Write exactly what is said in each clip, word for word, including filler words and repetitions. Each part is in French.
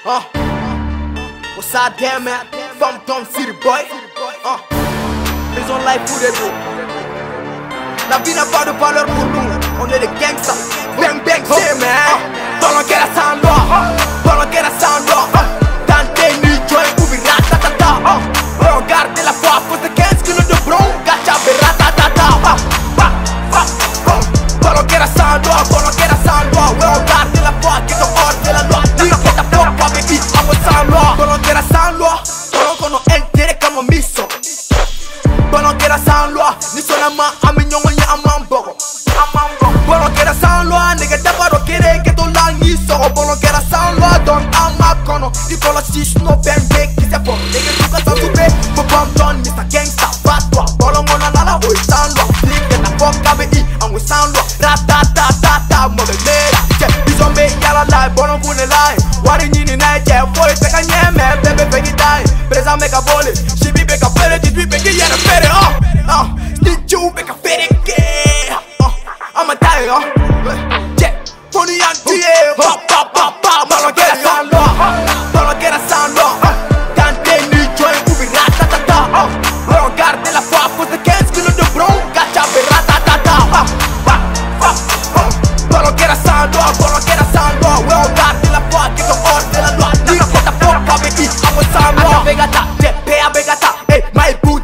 Uh. What's up, damn man? From Tom City, boy. Uh. Maison life pour les dos. La vie n'a pas de valeur pour nous. On est des gangsters. Bang bang, c'est man. Dans le guerre sans loi. Dans le guerre sans loi. Dans tes nuits, joy, ouvi ratatata. Regarde la foi, pour de quinze kilos de bron. Gacha, ratatata. Dans le guerre sans loi. Dans le guerre sans loi. Regarde la foi, qui est hors de la loi. Dis que ta foi, pas baby, amo sans loi. Dans le guerre sans loi. Dans le intérêt comme un miso. Bolonquera sans loi, ni solama aminyongo nya amambogo. Bolonquera sans loi, nigga dabaro kere que to la ni so. Bolonquera sans loi, don amakono. Di kola sis no bang bang, ki se pon. Nigga tuka sa sube, mo bam don mister Gangsta batwa. Bolongo na nala oi sans loi. Nigga na foka be i, angwe sans loi. Ratatatata, mo be mera. Je bizombe yala lai, bolongo ne lai. Wari nini na je, boy peka nyeme, bebe peki dai. Presa meka bole, shibi beka pere, titwi peki yere pere. Uh, did you make a fitting game? Uh, I'm a tiger. Uh, yeah, funny and dear. Pa pa pa pa. Bolonquera sans loi. Bolonquera sans loi. Quand t'es nu, joy, ouvi ratatata. Regarde la foi, pour de quinze kilos de bron. Gacha, ratatata. Bolonquera sans loi. Bolonquera sans loi. Regarde la foi, qui est hors de la loi. Dis que ta foi, pas baby, amo sans loi. Begata, yeah, pea begata. Hey, my boot.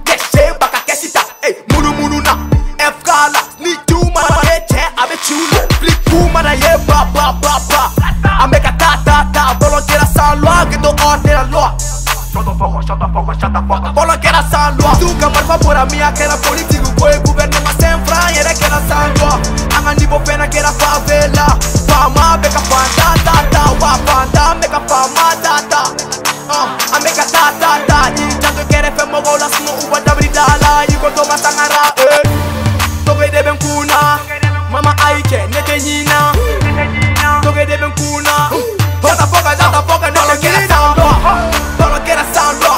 Bolonquera sans loi. Tu campar favor a minha que era político, foi governo mas sem franha era que era sans loi. Anga nibo pena que era favela. Fama beca fanta tata, wa fanta beca fama tata. Ah, a meka tata tata. Di tanto quere femo gola sno uba da bridala. Iko to masangara eh. Toge de ben kuna. Mama aike nete nyina. Toge de ben kuna. Jata foca, jata foca, no lo quiere sans loi. Bolonquera sans loi.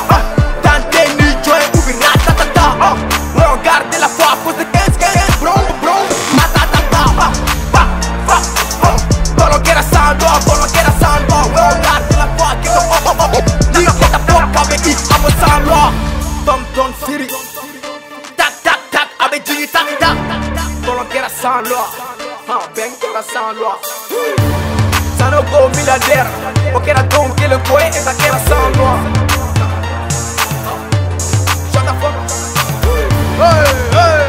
Regarde la foi, pour de quinze quinze, bron, bron, matatata. Bolonquera sans loi, bolonquera sans loi. Regarde la foi, qui est oh oh oh. Dis que ta foi, pas baby, amo sans loi. Tom Tom City. Tac tac tac, avec Jimmy tac tac. Bolonquera sans loi. Ah, Benquera sans loi. Sanogo milliardaire. Porque era don que le coe, esa que era sans loi. Shut the fuck up. Hey, hey.